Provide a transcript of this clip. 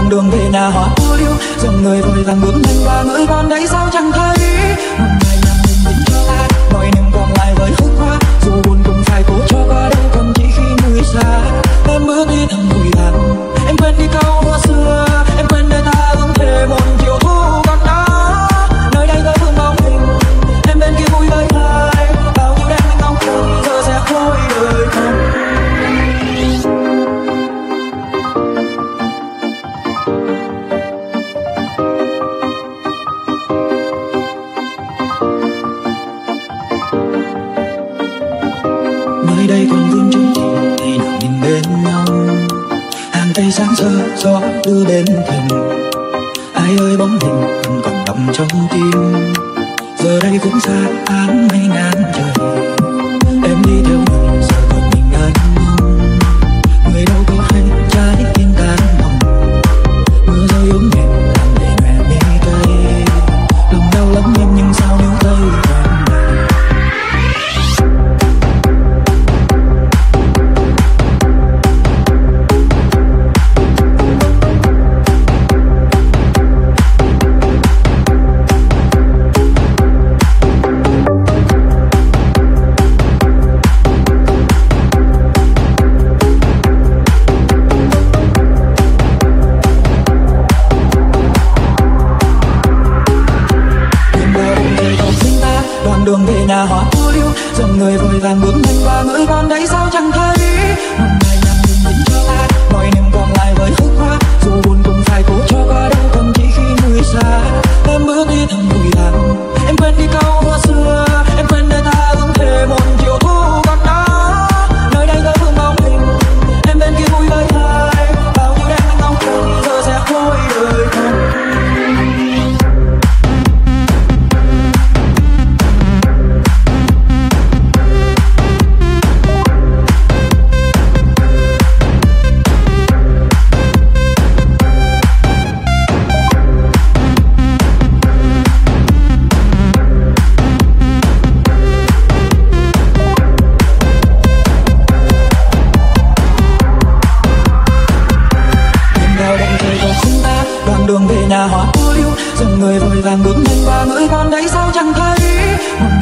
đường về nhà hoa cô liêu, dòng người vội vàng bước nhanh qua ngỡ con đấy sao chẳng thấy. Một ngày nằm mình nhìn cho ai, nỗi niềm còn lại với hức hoa. Dù buồn cũng phải cố cho qua đâu còn chỉ khi người xa. Em bước đi thầm vùi thẳm, em quên đi câu hoa xưa, em quên nơi ta ước thề một chiều thu còn đó. Nơi đây có phương bóng hình, em bên kia vui với ai. Bao nhiêu đêm anh ngóng chờ giờ sẽ thôi đời không. Nơi đây còn vương chung thủy ngày nào nhìn bên nhau, hàng cây sáng sơ gió đưa bên thềm. Ai ơi bóng hình vẫn còn đọng trong tim, giờ đây cũng xa áng mây ngàn trời. Em đi theo người giờ còn mình anh mong, người đâu có hay trái tim tan lòng. Mưa rơi ướm nhẹ làm để mẹ mê cây, lòng đau lắm em nhưng sao níu tay em. Đường về nhà hoa cô liêu, dòng người vội vàng bước nhanh qua ngỡ con đấy sao chẳng thấy. Một ngày nằm mình nhìn cho ai, nỗi niềm còn lại với hức hoa. Dù buồn cũng phải cố cho qua đâu còn chỉ khi người xa. Em bước đi thầm vùi thẳm, em quên đi câu hoa xưa, em quên nơi ta ước thề một chiều thu còn đó. Nơi đây có phương bóng hình, em bên kia vui với ai. Bao nhiêu đêm anh ngóng chờ giờ sẽ thôi đời không. Đường về nhà hoa cô liêu, dòng người vội vàng bước nhanh qua ngỡ con đấy sao chẳng thấy.